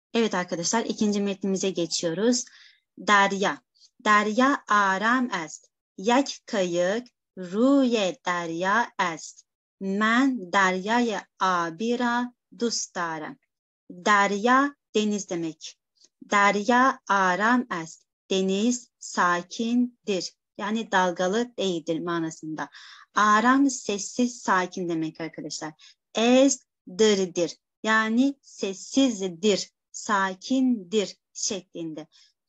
Evet arkadaşlar, ikinci metnimize geçiyoruz. Derya. Derya aram est. Yak kayık ruye derya est. Men deryaya abira dust darem. Derya deniz demek. Derya aram est. Deniz sakindir. Yani dalgalı değildir manasında. Aram sessiz, sakin demek arkadaşlar. Est dırdır. Yani sessizdir, sakindir şeklinde.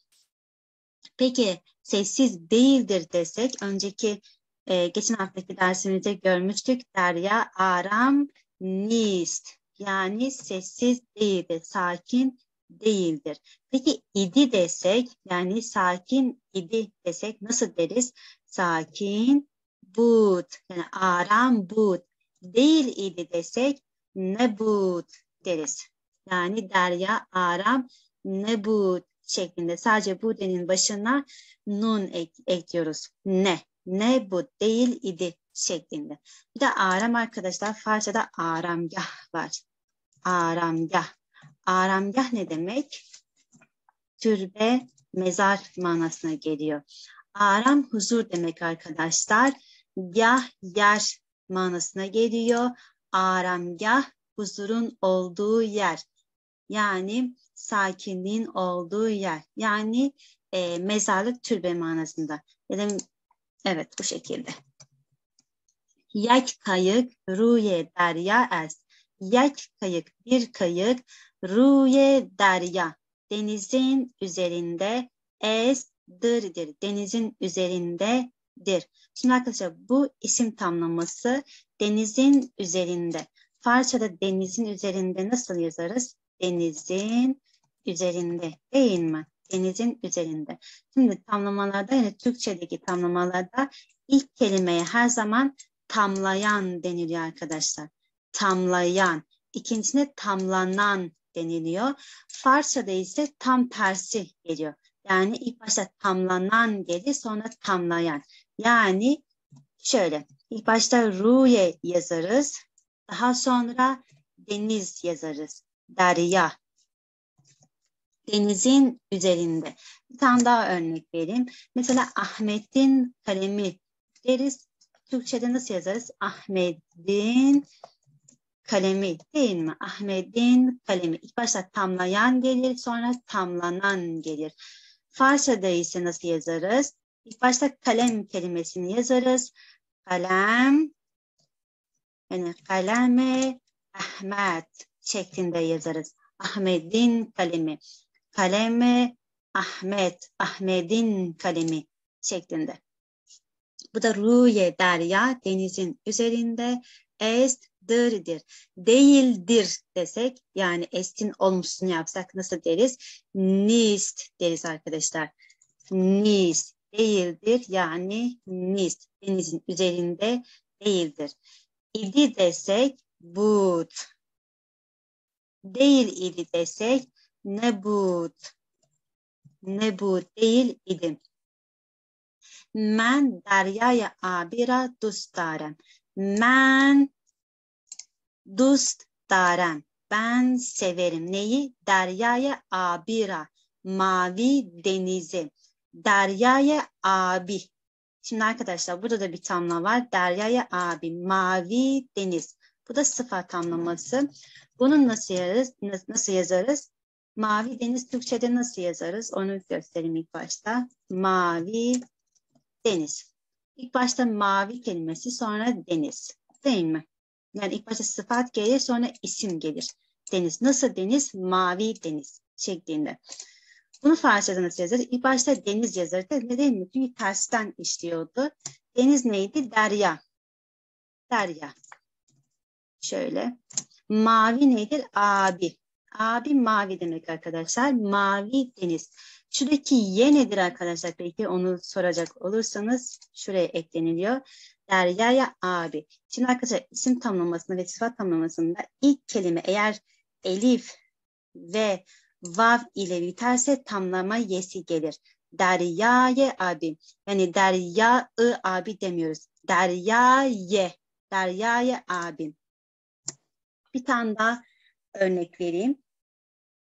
Peki sessiz değildir desek, önceki geçen haftaki dersimizde görmüştük. Derya aram nist. Yani sessiz değildir, sakin değildir. Peki idi desek, yani sakin idi desek nasıl deriz? Sakin bud. Yani aram bud. Değil idi desek nebud deriz. Yani derya aram nebud şeklinde sadece budenin başına nun ekliyoruz. Ne bu değil idi şeklinde. Bir de aram arkadaşlar, Farsçada aramgah var. Aramgah. Aramgah ne demek? Türbe, mezar manasına geliyor. Aram huzur demek arkadaşlar. Gah yer manasına geliyor. Aramgah huzurun olduğu yer. Yani sakinliğin olduğu yer. Yani mezarlık, türbe manasında. Evet, bu şekilde. Yak kayık ruye derya est. Yak kayık, bir kayık, ruye derya, denizin üzerinde, est'dir, denizin üzerindedir. Şimdi arkadaşlar, bu isim tamlaması denizin üzerinde. Farsçada denizin üzerinde nasıl yazarız? Denizin üzerinde, değil mi? Denizin üzerinde. Şimdi tamlamalarda, yani Türkçedeki tamlamalarda ilk kelimeye her zaman tamlayan deniliyor arkadaşlar. Tamlayan. İkincisine tamlanan deniliyor. Farsçada ise tam tersi geliyor. Yani ilk başta tamlanan gelir, sonra tamlayan. Yani şöyle, ilk başta ruye yazarız. Daha sonra deniz yazarız. Derya. Denizin üzerinde. Bir tane daha örnek vereyim. Mesela Ahmet'in kalemi deriz. Türkçe'de nasıl yazarız? Ahmet'in kalemi, değil mi? Ahmet'in kalemi. İlk başta tamlayan gelir, sonra tamlanan gelir. Farsça'da ise nasıl yazarız? İlk başta kalem kelimesini yazarız. Kalem, yani kaleme Ahmet şeklinde yazarız. Ahmet'in kalemi. Kaleme Ahmet, Ahmet'in kalemi şeklinde. Bu da ruye derya, denizin üzerinde, est'dir. Değildir desek, yani estin olmuşunu yapsak nasıl deriz? Nist deriz arkadaşlar. Nist değildir, yani nist, denizin üzerinde değildir. İdi desek bud. Değil idi desek nebud. Nebud değil idi. من دریای آبی را دوست دارم. من دوست دارم. Ben severim. Neyi? Deryaya abira. Mavi denizi. Deryaya abi. Şimdi arkadaşlar, burada da bir tamlama var. Deryaya abi. Mavi deniz. Bu da sıfat tamlaması. Bunu nasıl yazarız? Mavi deniz Türkçe'de nasıl yazarız? Onu göstereyim ilk başta. Mavi deniz. İlk başta mavi kelimesi, sonra deniz. Değil mi? Yani ilk başta sıfat gelir, sonra isim gelir. Deniz. Nasıl deniz? Mavi deniz şeklinde. Bunu Farsçada nasıl yazarız? İlk başta deniz yazarız. Neden mi? Çünkü tersten işliyordu. Deniz neydi? Derya. Derya. Şöyle. Mavi nedir? Abi. Abi mavi demek arkadaşlar. Mavi deniz. Şuradaki ye nedir arkadaşlar? Peki onu soracak olursanız şuraya ekleniliyor. Derya'ya abi. Şimdi arkadaşlar, isim tamlamasında ve sıfat tamlamasında ilk kelime eğer elif ve vav ile biterse tamlama yesi gelir. Derya'ye abi. Yani Derya'ı abi demiyoruz. Derya'ye. Derya'ye abi. Bir tane daha örnek vereyim.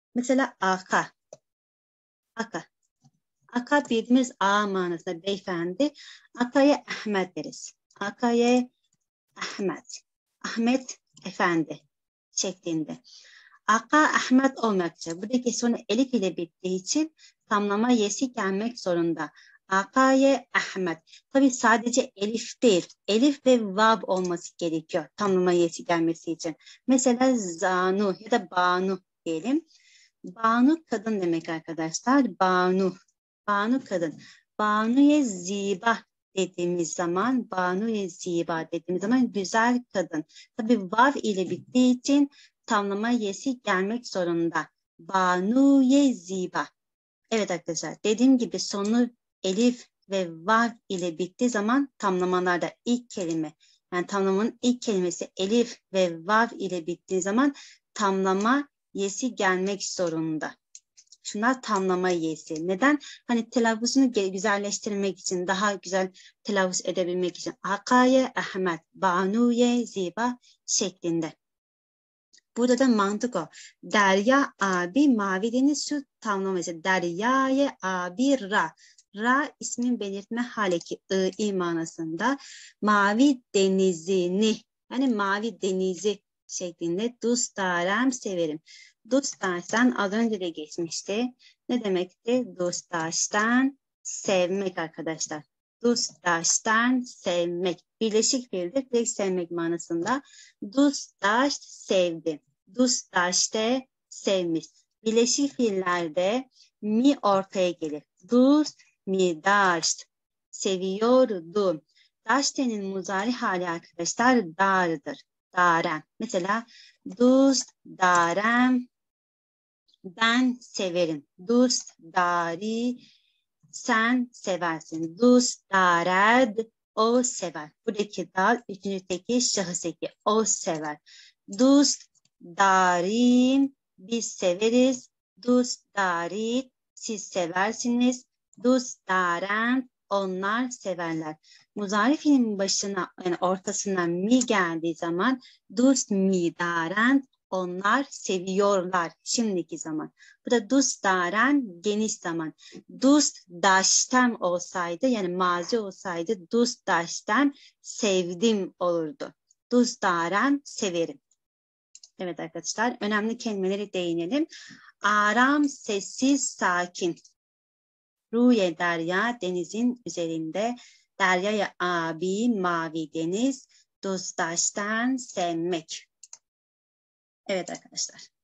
Mesela aka. Aka. Aka bildiğimiz ağa manasında beyefendi. Aka'ya Ahmet deriz. Aka'ya Ahmet. Ahmet efendi şeklinde. Aka Ahmet olmakça. Buradaki sonu elif ile bittiği için tamlama yesi gelmek zorunda. Akaye Ahmet. Tabii sadece elif değil. Elif ve vav olması gerekiyor tamlama yesi gelmesi için. Mesela Zanu ya da Banu diyelim. Banu kadın demek arkadaşlar. Banu. Banu kadın. Banuye ziba dediğimiz zaman, Banuye ziba dediğimiz zaman güzel kadın. Tabii vav ile bittiği için tamlama yesi gelmek zorunda. Banuye ziba. Evet arkadaşlar, dediğim gibi sonu elif ve vav ile bittiği zaman tamlamalarda ilk kelime, yani tamlamanın ilk kelimesi elif ve vav ile bittiği zaman tamlama yesi gelmek zorunda. Şunlar tamlama yesi. Neden? Hani telaffuzunu güzelleştirmek için, daha güzel telaffuz edebilmek için. Akaye Ahmet, Banuye Ziba şeklinde. Burada da mantık o. Derya abi, mavi deniz su tamlaması. Derya'ye abi ra. Ra ismin belirtme haleki i manasında. Mavi denizini, yani mavi denizi şeklinde dostlarım severim. Dostlardan az önce de geçmişti. Ne demekti? Dostlardan sevmek arkadaşlar. Dostlardan sevmek. Birleşik fiildir. Direkt sevmek manasında. Dostlar sevdi. Dostlaştı sevmiş. Birleşik fiillerde mi ortaya gelir. Dost mi daşt. Seviyordu. Daşte'nin muzari hali arkadaşlar dardır. Darem. Mesela dost darem ben severim. Dost dari sen seversin. Dost dared o sever. Buradaki dal üçüncü tekil şahıs eki. O sever. Dost darim biz severiz. Dost darit siz seversiniz. Dost daren onlar severler. Muzari fiilin başına, yani ortasına mi geldiği zaman dost mi daren onlar seviyorlar şimdiki zaman. Bu da dost daren geniş zaman. Dost daştem olsaydı, yani mazi olsaydı dost daştem sevdim olurdu. Dost daren severim. Evet arkadaşlar, önemli kelimeleri değinelim. Aram, sessiz, sakin. Ruye derya, denizin üzerinde. Deryaya abi, mavi deniz. Dosttaştan sevmek. Evet arkadaşlar.